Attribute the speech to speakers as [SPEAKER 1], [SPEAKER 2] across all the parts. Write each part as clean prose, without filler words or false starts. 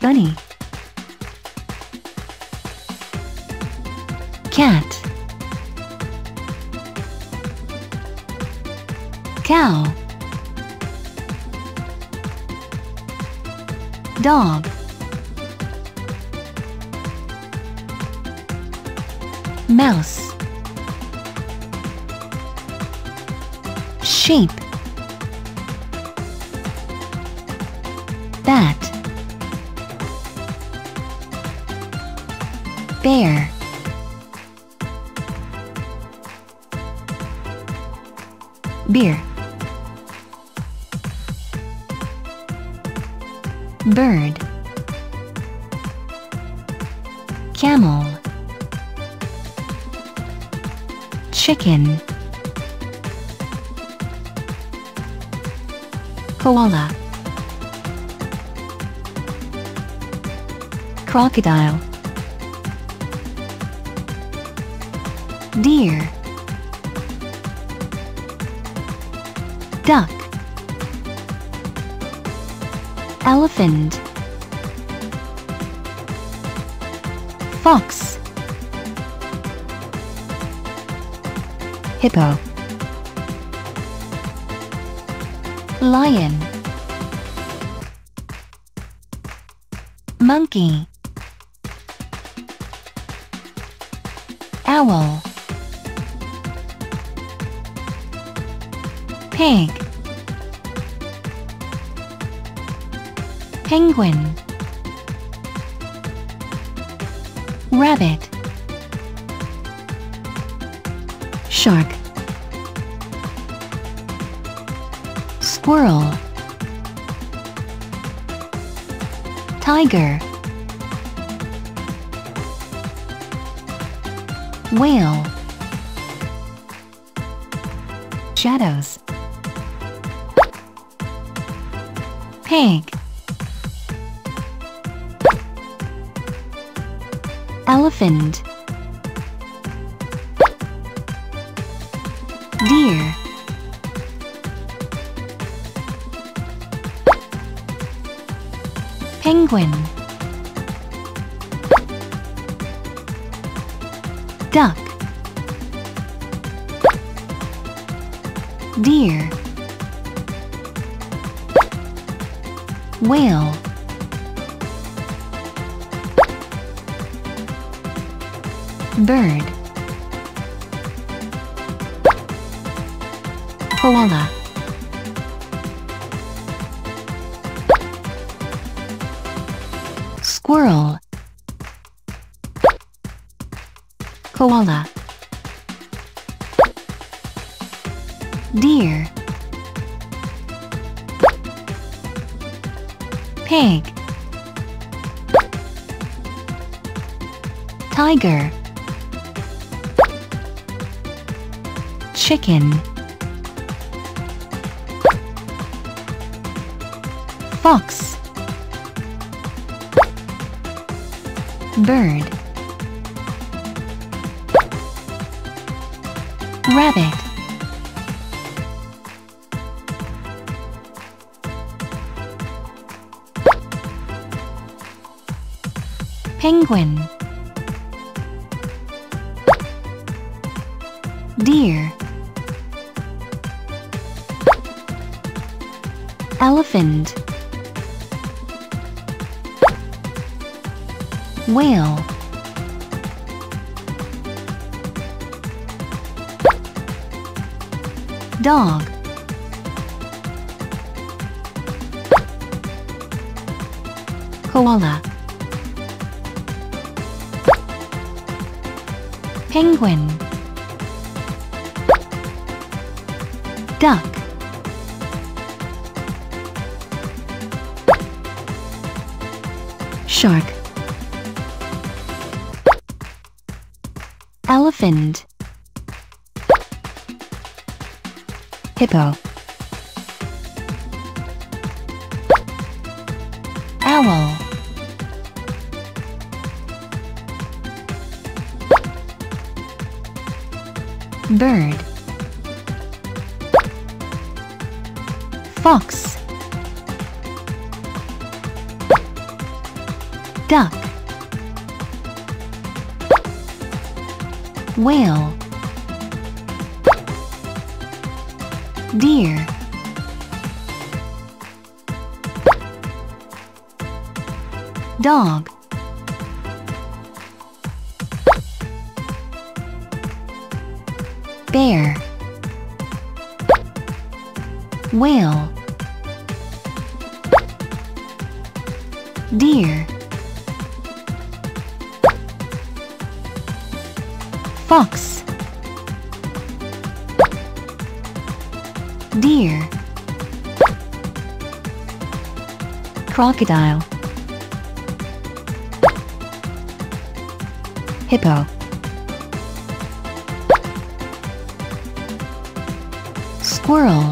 [SPEAKER 1] bunny, cat, cow, dog, mouse, sheep, bat, bear, beer, bird, camel, chicken, koala, crocodile, deer, duck, elephant, fox, hippo, lion, monkey, owl, pig, penguin, rabbit, shark, squirrel, tiger, whale, shadows, pig, elephant, deer, penguin, duck, deer, whale, bird, koala, squirrel, koala, deer, pig, tiger, chicken, fox, bird, rabbit, penguin, deer, elephant, whale, dog, koala, penguin, duck, shark, elephant, hippo, owl, bird, fox, duck, whale, deer, dog, bear, whale, deer, fox, deer, crocodile, hippo, squirrel,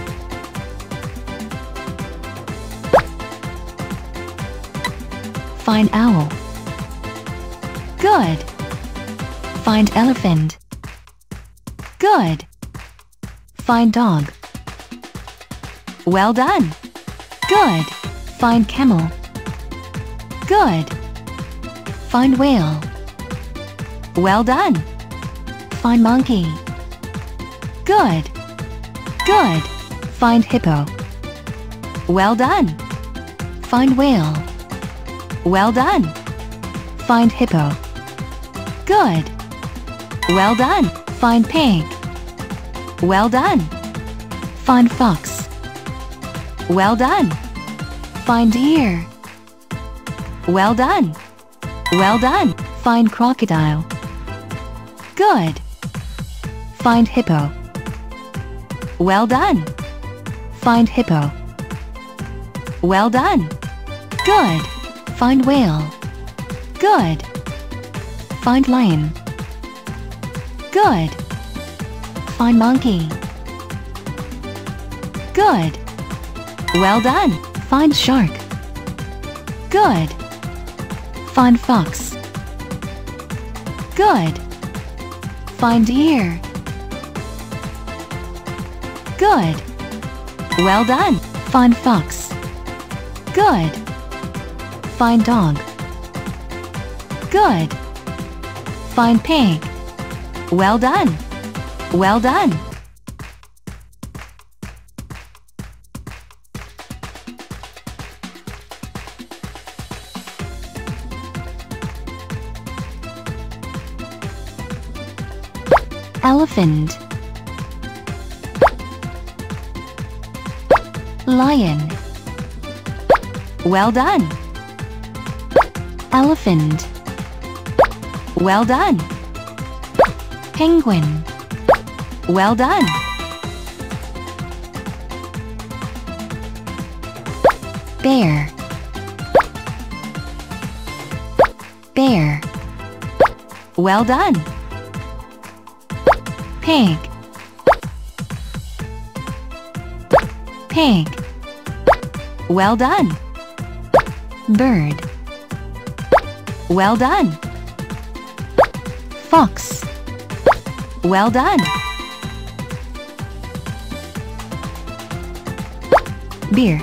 [SPEAKER 1] find owl. Good. Find elephant. Good. Find dog. Well done. Good. Find camel. Good. Find whale. Well done. Find monkey. Good. Good. Find hippo. Well done. Find whale. Well done. Find hippo. Good. Well done. Find pig. Well done. Find fox. Well done. Find deer. Well done. Well done. Find crocodile. Good. Find hippo. Well done. Find hippo. Well done. Good. Find whale. Good. Find lion. Good. Find monkey. Good. Well done. Find shark. Good. Find fox. Good. Find deer. Good. Well done. Find fox. Good. Find dog. Good. Find pig. Well done. Well done. Elephant, lion. Well done. Elephant. Well done. Penguin. Well done. Bear. Bear. Well done. Pig. Pig. Well done. Bird. Well done. Fox. Well done. Bear.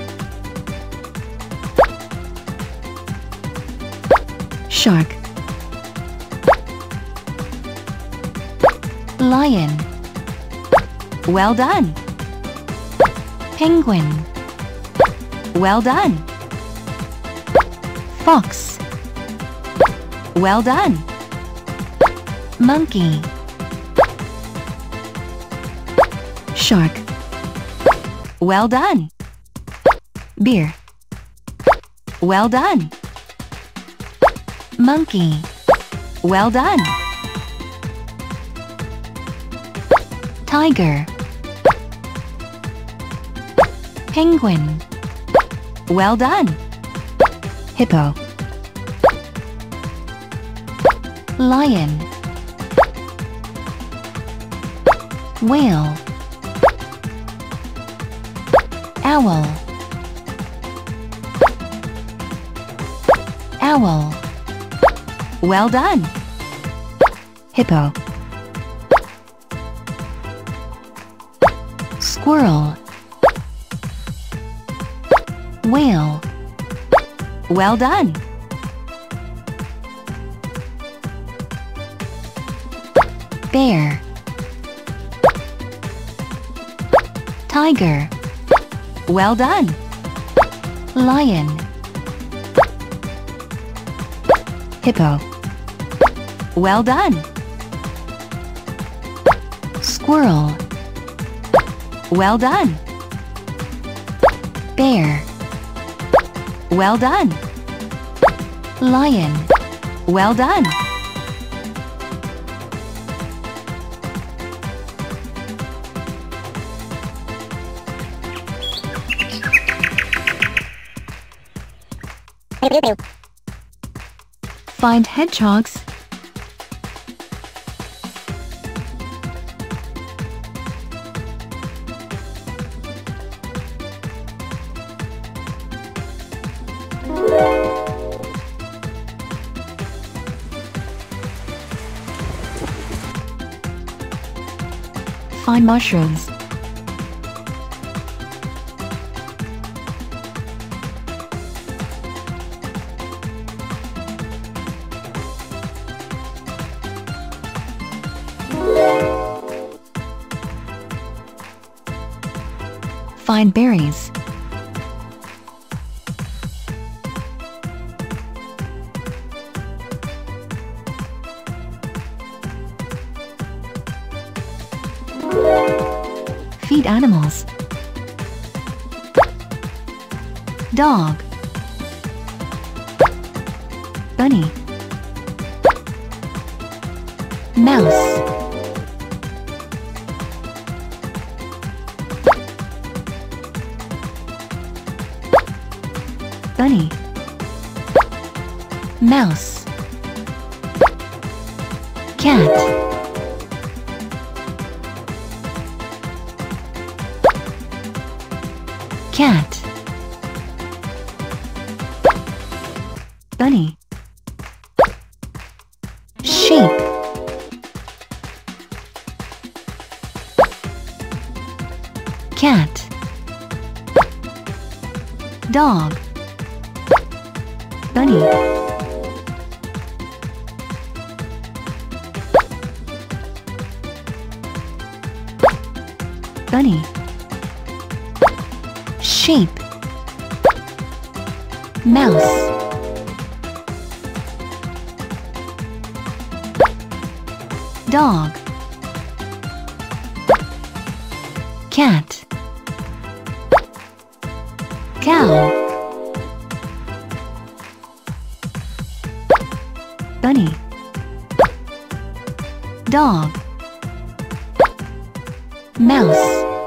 [SPEAKER 1] Shark. Lion. Well done. Penguin. Well done. Fox. Well done. Monkey. Shark. Well done. Bear. Well done. Monkey. Well done. Tiger. Penguin. Well done. Hippo. Lion. Whale. Owl. Owl. Well done. Hippo. Squirrel. Whale. Well done. Bear. Tiger. Well done. Lion. Hippo. Well done. Squirrel. Well done. Bear. Well done. Lion. Well done. Find hedgehogs. Find mushrooms. Find berries. Feed animals. Dog. Bunny. Mouse. Bunny. Mouse. Cat. Cat. Bunny. Sheep. Cat. Dog. Bunny. Bunny. Sheep. Mouse. Dog. Cat. Cow. Bunny. Dog. Mouse.